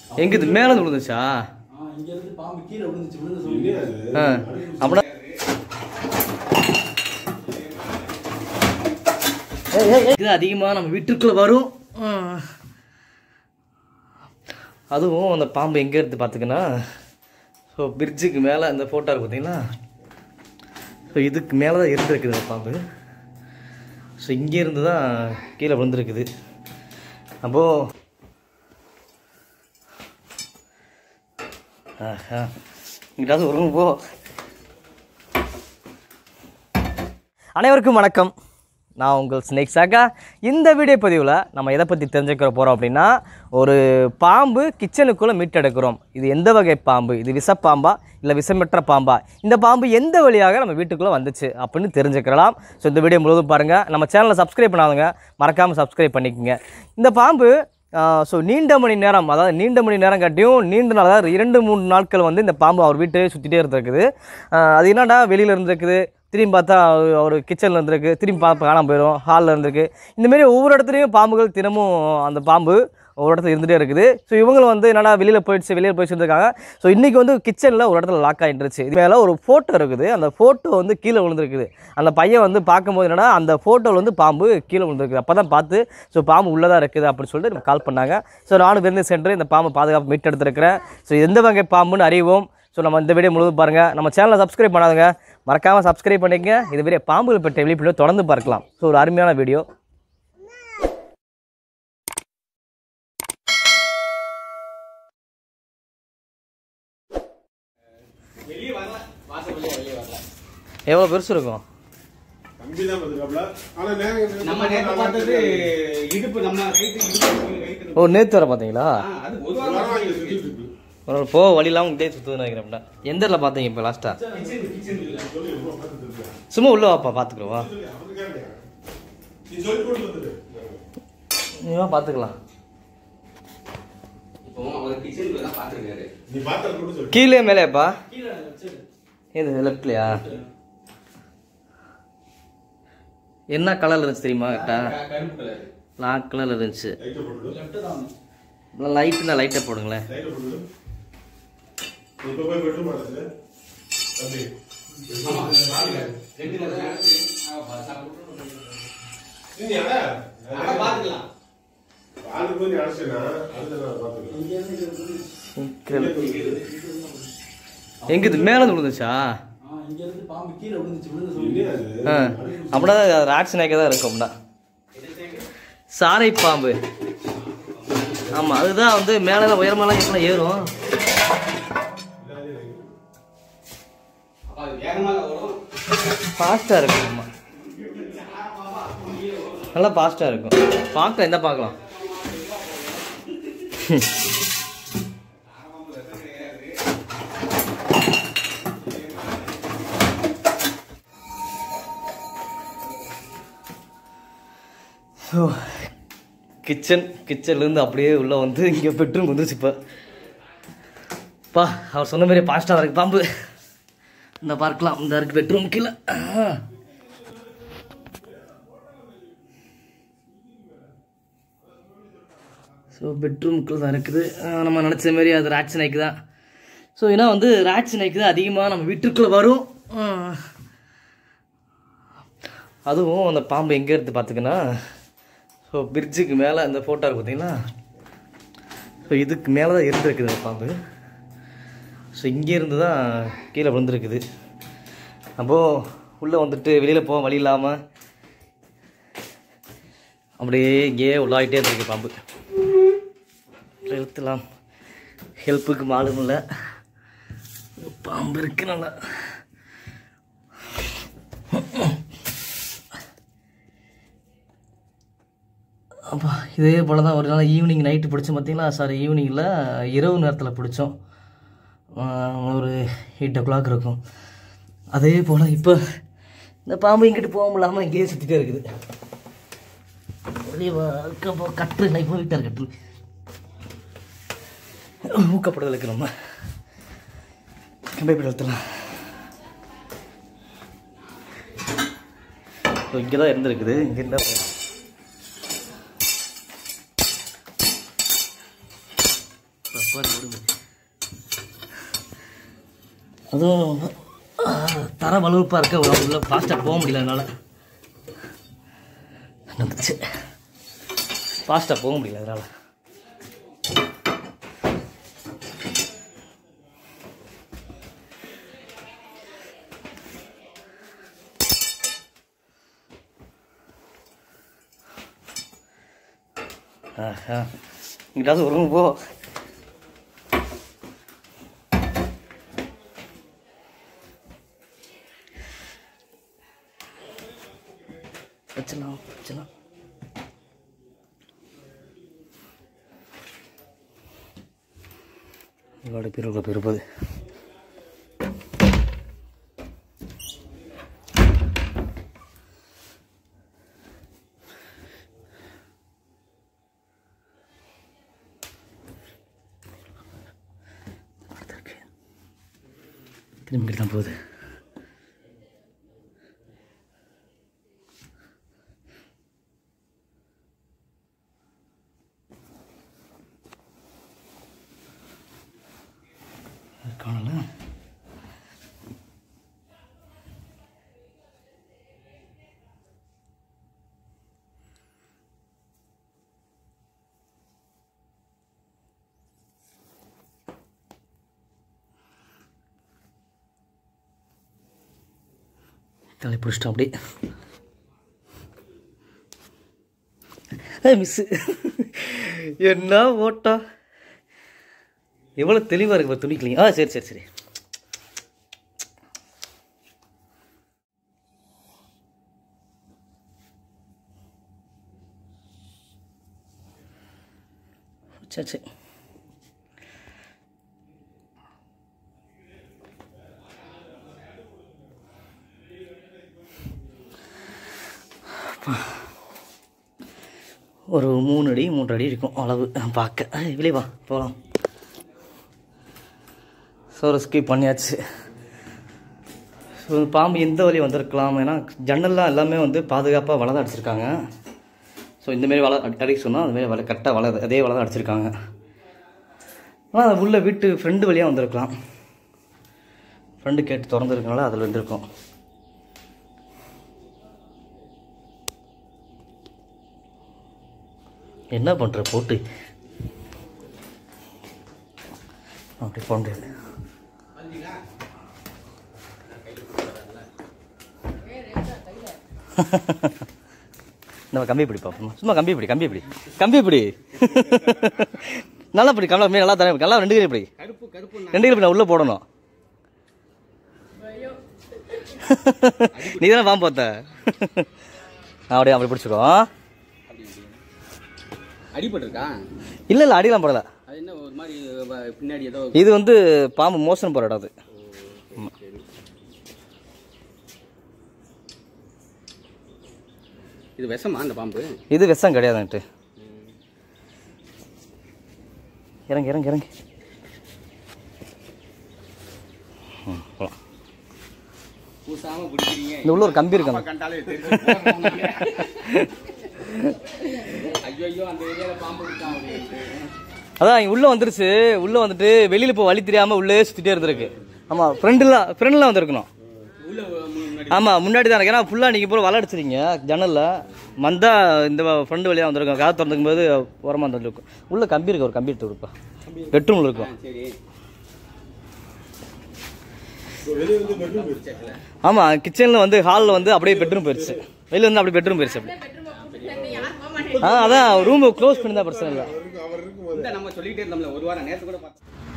எங்க இது மேல விழுந்துச்சா? இங்க இருந்து பாம்பு கீழ விழுந்து சொல்லுங்க. அப்படா இது அதிகமா நம்ம வீட்டுக்குள்ள வரும். அதுவும் அந்த பாம்பு எங்க இருந்து பாத்துக்கன்னா, ஸோ பிரிட்ஜுக்கு மேலே அந்த ஃபோட்டோ இருக்கு பார்த்தீங்களா? ஸோ இதுக்கு மேலே தான் இருந்துருக்குது அந்த பாம்பு. ஸோ இங்கேருந்து தான் கீழே விழுந்துருக்குது. அப்போது இங்கிட்டாவது ஒரு போ. அனைவருக்கும் வணக்கம். நான் உங்கள் R.Saga. இந்த வீடியோ பதிவில் நம்ம எதை பற்றி தெரிஞ்சுக்கிற போகிறோம் அப்படின்னா, ஒரு பாம்பு கிச்சனுக்குள்ளே மீட்டெடுக்கிறோம். இது எந்த வகை பாம்பு, இது விஷப்பாம்பா இல்லை விஷமற்ற பாம்பா, இந்த பாம்பு எந்த வழியாக நம்ம வீட்டுக்குள்ளே வந்துச்சு அப்படின்னு தெரிஞ்சுக்கலாம். ஸோ இந்த வீடியோ முழுவதும் பாருங்கள். நம்ம சேனலை சப்ஸ்கிரைப் பண்ணாதுங்க, மறக்காமல் சப்ஸ்கிரைப் பண்ணிக்கோங்க. இந்த பாம்பு ஸோ நீண்ட மணி நேரம், அதாவது நீண்ட மணி நேரம் காட்டியும் நீண்ட நாள், அதாவது 2-3 நாட்கள் வந்து இந்த பாம்பு அவர் வீட்டை சுற்றிட்டே இருந்திருக்குது. அது என்னடா வெளியில் இருந்திருக்குது, திரும்பி பார்த்தா அவர் கிச்சனில் இருந்திருக்கு, திரும்பி காணாமல் போயிடும், ஹாலில் இருந்திருக்கு. இந்தமாரி ஒவ்வொரு இடத்துலையும் பாம்புகள் தினமும் அந்த பாம்பு ஒரு இடத்துல இருந்துகிட்டே இருக்குது. ஸோ இவங்களும் வந்து என்னடா வெளியில் போயிடுச்சு இருக்காங்க. ஸோ இன்றைக்கி வந்து கிச்சனில் ஒரு இடத்துல லாக் ஆகிட்டுருச்சு. இது மேலே ஒரு ஃபோட்டோ இருக்குது. அந்த ஃபோட்டோ வந்து கீழே விழுந்துருக்குது. அந்த பையன் வந்து பார்க்கும்போது என்னடா அந்த ஃபோட்டோவில் வந்து பாம்பு கீழே விழுந்துருக்குது. அப்போ தான் பார்த்து ஸோ பாம்பு உள்ளதாக இருக்குது அப்படின்னு சொல்லிட்டு எனக்கு கால் பண்ணாங்க. ஸோ நானும் விருந்து சென்று இந்த பாம்பை பாதுகாப்பு மீட்டெடுத்துருக்கிறேன். ஸோ எந்த வகை பாம்புன்னு அறிவோம். ஸோ நம்ம இந்த வீடியோ முழுவதும் பாருங்கள். நம்ம சேனலை சப்ஸ்கிரைப் பண்ணாதுங்க, மறக்காமல் சப்ஸ்கிரைப் பண்ணிக்கங்க. இது பெரிய பாம்புகள் பற்றிய விழிப்புணர்வு தொடர்ந்து பார்க்கலாம். ஸோ ஒரு அருமையான வீடியோ. எவ்வளோ பெருசு இருக்கும்? ஓ, நேற்று வர பார்த்தீங்களா? போ வழி இல்லாமல் இதே சுற்றுதுன்னு நினைக்கிறேன். எந்த இடத்துல பார்த்தீங்க இப்போ லாஸ்ட்டாக? சும்மா உள்ள வாப்பா, பார்த்துக்குறவா நீவா பார்த்துக்கலாம். கீழே மேலேப்பா? ஏது லெஃப்ட்லையா? என்ன கலர்ல இருந்துச்சு தெரியுமா? கரெக்டா பிளாக் கலர்ல இருந்துச்சு. லைட்னா லைட்டை போடுங்களேன். எங்க இது மேல விழுந்துச்சா? அப்படின்னா ராட்சன் தான் இருக்கும்டா, சாரை பாம்பு. ஆமா, அதுதான் வந்து மேல உயரமெல்லாம் எப்படின்னா ஏறும். ஃபாஸ்டா இருக்கும். ஆமா, நல்லா ஃபாஸ்டா இருக்கும். பார்க்கலாம், எந்த பார்க்கலாம். ஸோ கிச்சன்லேருந்து அப்படியே உள்ளே வந்து இங்கே பெட்ரூம் வந்துருச்சு. இப்போப்பா அவர் சொன்ன மாதிரி ஃபாஸ்ட்டாக இருக்குது பாம்பு. இந்த பார்க்கலாம், இந்த இருக்குது பெட்ரூம் கீழே. ஸோ பெட்ரூம்குள்ளே தான் இருக்குது. நம்ம நினச்ச மாதிரி அது ராட்ச் நாய்க்கு தான். ஸோ ஏன்னா வந்து ராட்ச் நாய்க்கு தான் அதிகமாக நம்ம வீட்டுக்குள்ளே வரும். அதுவும் அந்த பாம்பு எங்கே இருந்து பார்த்துக்கன்னா, ஸோ பிரிட்ஜுக்கு மேலே அந்த ஃபோட்டோ இருக்கு பார்த்தீங்களா? ஸோ இதுக்கு மேலே தான் இருந்துருக்குது அந்த பாம்பு. ஸோ இங்கேருந்து தான் கீழே விழுந்துருக்குது. அப்போது உள்ளே வந்துட்டு வெளியில் போக வழி இல்லாமல் அப்படியே இங்கேயே உள்ளாகிட்டே இருந்திருக்கு பாம்பு. எழுத்துலாம் ஹெல்ப்புக்கு மாலும் இல்லை, பாம்பு இருக்கு நல்லா. அப்பா இதே போல் தான் ஒரு நாள் ஈவினிங் நைட்டு பிடிச்சோம் பார்த்தீங்களா? சாரி, ஈவினிங்கில் இரவு நேரத்தில் பிடிச்சோம். ஒரு 8 o'clock இருக்கும். அதே போல் இப்போ இந்த பாம்பு இங்கிட்டு போக முடியாமல் இங்கேயே சுற்றிட்டே இருக்குது. கட்டு இப்போ வீட்டார் கட்டு ஊக்கப்படுதலுக்கு நம்ம கம்பைப்படி எடுத்துடலாம். இங்கே தான் இருந்துருக்குது. இங்கே இருந்தால் அதுவும் தர வலுப்பாக இருக்க உள்ள ஃபாஸ்ட்டாக போக முடியல அதனால் வந்துச்சு. ஃபாஸ்ட்டாக போக முடியல அதனால். இங்கிட்டாவது ஒரு போ. வச்சலாம் வச்சலாம். இவ்வளோ பேருக்குள்ள போயிருப்பது. திரும்பி தான் போகுது. காணல. தலை பிடிச்சிட்டோம் அப்படியே. மிஸ்ஸு என்ன ஓட்டா எவ்வளோ தெளிவாக இருக்கு துணிக்கலிங்க. சரி சரி சரி. சரி சரி. ஒரு 3 அடி 3 அடி இருக்கும் அளவு பார்க்க. வெளியே வா போகலாம். ஸோ ஸ்கிப் பண்ணியாச்சு. ஸோ பாம்பு எந்த வழி வந்திருக்கலாம், ஏன்னா ஜன்னல்லாம் எல்லாமே வந்து பாதுகாப்பாக வலை தான் அடிச்சிருக்காங்க. ஸோ இந்தமாரி வலை அடிக்க சொன்னால் அதுமாரி வலை கரெக்டாக வலை அதே வலை தான் அடிச்சிருக்காங்க. ஆனால் உள்ள வீட்டு ஃப்ரெண்டு வழியாக வந்திருக்கலாம். ஃப்ரெண்டு கேட்டு திறந்துருக்கனால அதில் வந்துருக்கோம். என்ன பண்ணுற போட்டு அப்படி போக முடியாது. நம்ம கம்பி பிடி பார்ப்போம். சும்மா கம்பி பிடி கம்பி பிடி கம்பி பிடி. நல்லா பிடி கம்பளா நல்லா தானே நல்லா 2 கிலோ பிடி. 2 கிலோ நான் உள்ளே போடணும். நீ தானே பாம்பு பார்த்த. அப்படியே அப்படி பிடிச்சிக்கோ. அடிபட்டிருக்கா? இல்லை இல்லை அடிலாம் போடல. அது என்ன ஒரு மாதிரி பின்னாடி ஏதோ இது வந்து பாம்பு மோசம் போகிற இடம் அது. இது விஷமா அந்த பாம்பு? இது விஷம் கிடையாதுன்ட்டு. இறங்கி இறங்கி இறங்கி போகலாம். பூசாம பிடிக்கிறீங்க. இந்த உள்ள ஒரு கம்பி இருக்காங்க. கண்டாலே ஐயோ அந்த ஏரியால பாம்பு இருக்கான். அதான் இங்கே உள்ளே வந்துருச்சு. உள்ளே வந்துட்டு வெளியில் இப்போ வழி தெரியாமல் உள்ளே சுற்றிட்டே இருந்திருக்கு. ஆமாம் ஃப்ரெண்டெலாம் வந்துருக்கணும். ஆமாம் முன்னாடி தான் இருக்கு. ஏன்னா ஃபுல்லாக நீங்கள் போய் வலை அடிச்சிருங்க ஜன்னலில் வந்தா இந்த ஃப்ரெண்டு வழியாக வந்திருக்கோம். காற்று திறந்துக்கும் போது உரமாக வந்துருக்கும். உள்ளே கம்பி இருக்கு. ஒரு கம்பி எடுத்து கொடுப்பா. பெட்ரூமில் இருக்கும். ஆமாம் கிச்சனில் வந்து ஹாலில் வந்து அப்படியே பெட்ரூம் போயிடுச்சு. வெளியில் வந்து அப்படியே பெட்ரூம் போயிடுச்சு. அப்படி அதான் ரூம் க்ளோஸ் பண்ணி தான் பிரச்சனை இல்லை. நம்ம சொல்லிட்டே இருந்தோம்ல ஒரு வாரம் நேரத்து கூட